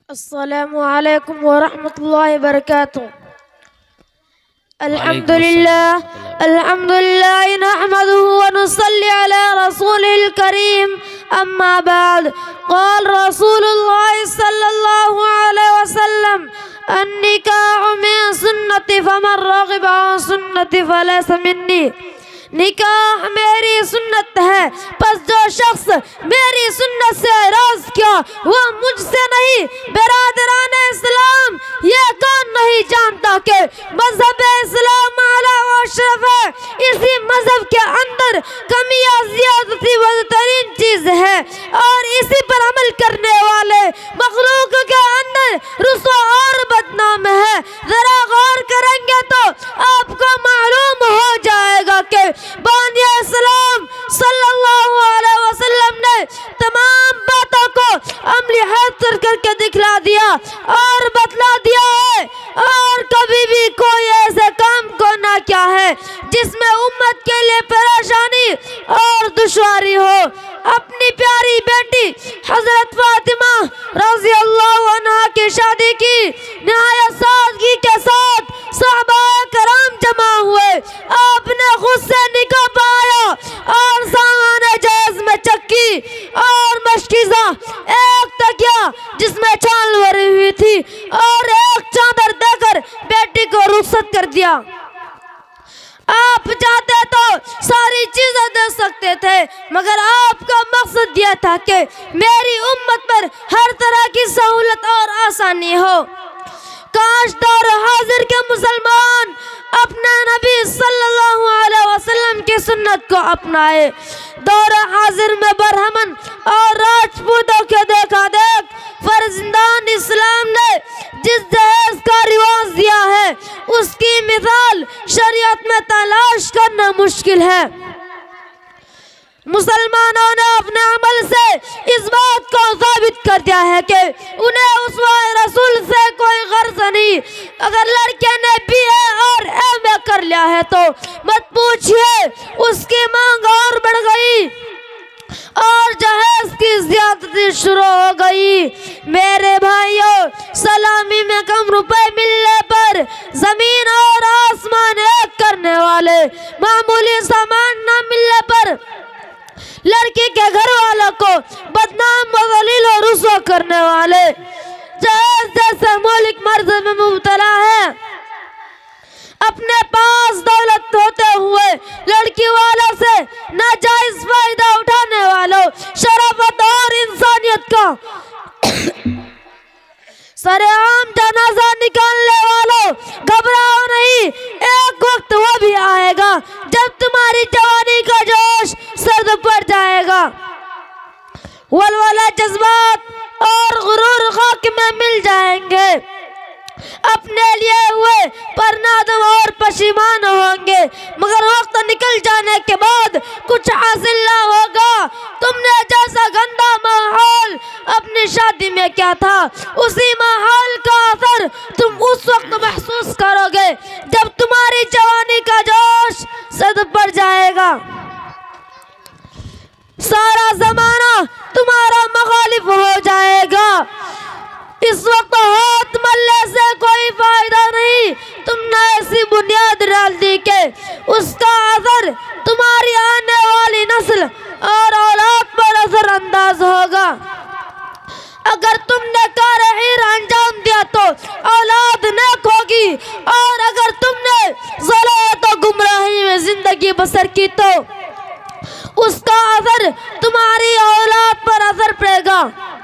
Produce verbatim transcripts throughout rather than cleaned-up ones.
अस्सलामु अलैकुम वरहमतुल्लाहि वबरकातुहू। अल्हम्दुलिल्लाह अल्हम्दुलिल्लाह नहमदुहु व नुसल्ली अला रसूलिल करीम। अम्मा बाद क़ाल रसूलुल्लाह सल्लल्लाहु अलैहि वसल्लम अन्निकाहु मिन सुन्नति फमन रग़िबा अन सुन्नति फलैसा मिन्नी। निकाह मेरी सुन्नत है, बस जो शख्स मेरी सुन्नत से एराज़ किया वह मुझसे नहीं। बिरादरान इस्लाम, ये कौन नहीं जानता कि मज़हब इस्लाम आला व अशरफ है। इसी मज़हब के अंदर कमियाँ ज़ियादती बदतरीन चीज़ है और इसी पर अमल करने वाले मखलूक के अंदर रुसवा और बदनाम है। ज़रा गौर करेंगे तो आपको मालूम हो जाएगा कि बानिया इस्लाम सल्लल्लाहु अलैहि वसल्लम ने तमाम बातों को अमली हद करके दिखला दिया और बतला दिया है, और कभी भी कोई ऐसे काम को ना किया है जिसमें उम्मत के लिए परेशानी और दुश्वारी हो। अपनी प्यारी बेटी हजरत फातिमा रज़ी अल्लाह अन्हा की शादी की निहायत सादगी के साथ सहाबाए कराम जमा हुए। आपने खुद से निकाह पाया और सामाने जहेज में चक्की और मशकीज़ा, एक तकिया जिसमें छाल भरी हुई थी और एक चादर देकर बेटी को रुखसत कर दिया। आप चाहते तो सारी चीजें दे सकते थे, मगर आपका मकसद यह था कि मेरी उम्मत पर हर तरह की सहूलत और आसानी हो। काश दौर हाजिर के मुसलमान अपने नबी सल्लल्लाहु अलैहि वसल्लम की सुन्नत को अपनाए। दौर हाजिर में बरहमन और राजपूतों के देखा देख फर्जंदान इस्लाम ने जिस दहेज का रिवाज दिया है उसकी मिसाल शरीयत में तलाश करना मुश्किल है। मुसलमानों ने अपने अमल से इस बात को साबित कर दिया है कि उन्हें उसवाए रसूल से कोई गर्ज नहीं। अगर लड़के ने बी ए और एम ए कर लिया है तो मत पूछिए, उसकी मांग और बढ़ गई और जहेज की ज़ियादती शुरू हो गई। मेरे भाइयों, सलामी में कम रुपए मिलने पर जमीन और आसमान एक करने वाले, मामूली सामान न मिलने पर लड़की के घर वालों को बदनाम ज़लील और रुसवा करने वाले, जहेज जैसे मौलिक मर्ज में मुब्तला है। अपने पास दौलत होते हुए लड़की वालों से नाजायज फायदा उठाने वालों, शराफत और इंसानियत का सरेआम जनाजा निकालने वालों, घबराओ नहीं, एक वक्त वो भी आएगा जब तुम्हारी जवानी का जोश सर्द पड़ जाएगा। वलवला जज्बात और गुरूर खाक में मिल जाएंगे। अपने लिए हुए पर नादम और पशिमान होंगे, मगर वक्त निकल जाने के बाद कुछ हासिल ना होगा। तुमने जैसा गंदा माहौल अपनी शादी में क्या था, उसी माहौल का असर तुम उस वक्त महसूस करोगे जब तुम्हारी जवानी का जोश सद पड़ जाएगा। सारा जमाना तुम्हारा मुखालिफ हो जाएगा। इस वक्त हाथ मलने से कोई फायदा नहीं। तुमने ऐसी बुनियाद डाल दी कि उसका असर तुम्हारी आने वाली नस्ल और औलाद पर असर अंदाज होगा। अगर तुमने कार-ए-खैर अंजाम दिया तो औलाद नेक होगी, और अगर तुमने ज़लालत और गुमराही में जिंदगी बसर की तो उसका असर तुम्हारी औलाद पर असर पड़ेगा।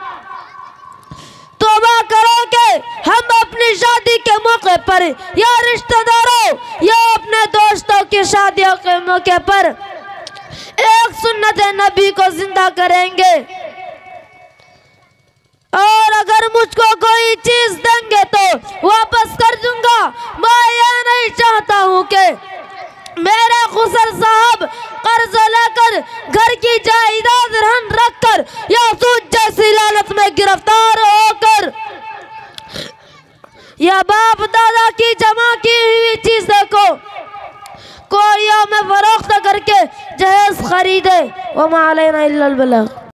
तौबा करो कि हम अपनी शादी के मौके पर या रिश्तेदारों या अपने दोस्तों की शादियों के मौके पर एक सुन्नत नबी को जिंदा करेंगे। और अगर मुझको कोई चीज देंगे तो वापस कर दूंगा। मैं यह नहीं चाहता हूँ कि मेरे खुसर साहब कर्ज लेकर घर की जायदाद रहन रखकर या सूद जैसी लालच में गिरफ्तार होकर या बाप दादा की जमा की हुई चीजों को कोरिया में फरोख्त करके जहेज खरीदे। वमा अलैना इल्लल बलाग।